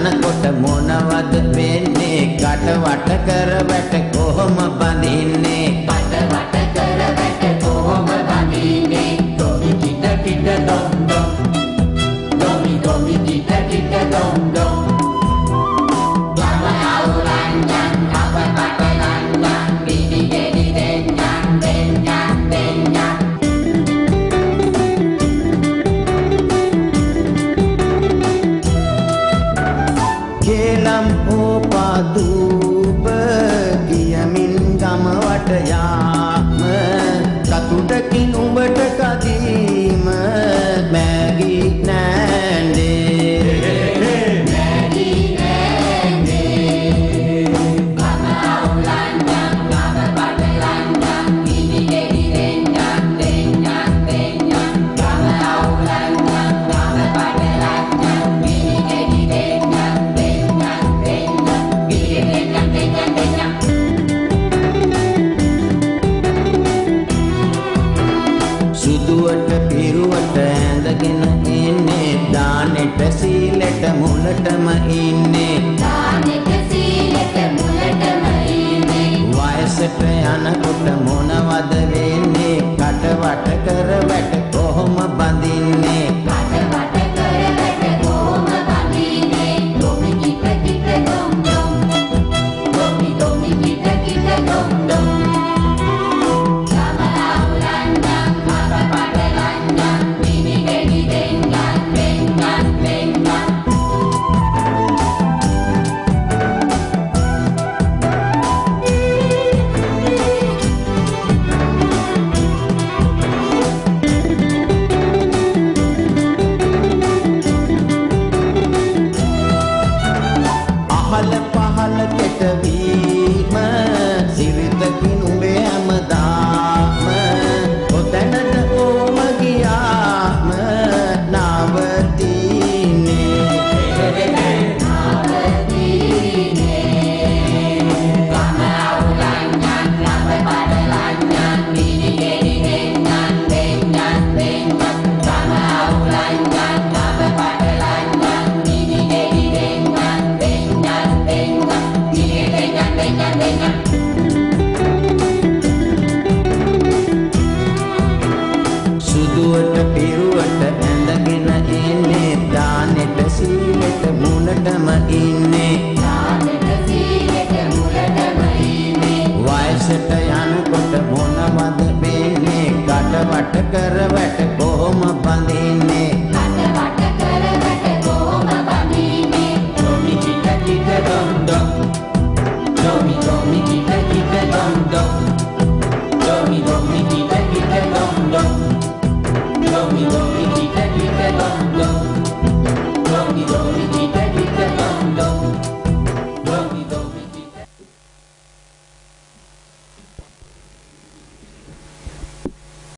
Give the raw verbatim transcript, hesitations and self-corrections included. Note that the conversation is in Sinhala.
යනකොට මොනවද වෙන්නේ කට වට කර වැට කොහොම බඳින්නේ කට වට කර වැට කොහොම බඳින්නේ ඩොමි කිට කිට ඩොම් ඩොම් ඩොමි ඩොමි කිට කිට ඩොම් ඩොම් යම අවුලන්යන් අප පටලන්යන් බිනි ගෙඩි දෙන්නන් දෙන්නන් දෙන්නන් Kelam opa duba giyamin gama watayama katudakin umbata kadima magi nande magi nande gama aulanjang gama padalanjang ini gedi denjang denjang denjang gama aulanjang gama padalanjang ini gedi denjang සුදුවට පිරුවට ඇඳගෙන ඉන්නේ දානෙට සීලෙට මුලටම ඉන්නේ දානෙට සීලෙට මුලටම ඉන්නේ වයසට යනකොට මොනවද වෙන්නේ කට වට කර වැට කොහොම බඳින්නේ කට වට කර වැට කොහොම බඳින්නේ ඩොමි කිට කිට ඩොම් ඩොම් ඩොමි ඩොමි කිට කිට ඩොම් ඩොම් පහල පහල කෙටවීම සිරිතකින් උඹේ හැමදාම ඔතැනට ඕම ගියාම නවතිනේ නවතිනේ ගම අවුලන්යන් ලබ පඩලන්යන් මිනි ගෙඩි දෙන්නන් දෙන්නන් දෙන්නන් ගම අවුලන්යන් ලබ පඩලන්යන් මිනි ගෙඩි දෙන්නන් සුදුවට පිරුවට ඇඳගෙන ඉන්නේ දානෙට සීලෙට මුලටම ඉන්නේ දානෙට සීලෙට මුලටම ඉන්නේ වයසට යනකොට මොනවද වෙන්නේ කට වට කර වැට කොහොම බඳින්නේ කට වට කර වැට කොහොම බඳින්නේ ඩොමි කිට කිට ඩොම් ඩොම් Domi, domi, kita, kita, dom, dom.